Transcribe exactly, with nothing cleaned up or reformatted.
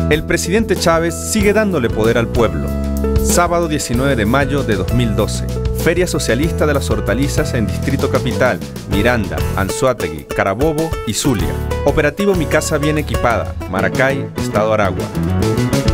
El presidente Chávez sigue dándole poder al pueblo. Sábado diecinueve de mayo de dos mil doce. Feria Socialista de las Hortalizas en Distrito Capital, Miranda, Anzoátegui, Carabobo y Zulia. Operativo Mi Casa Bien Equipada, Maracay, Estado Aragua.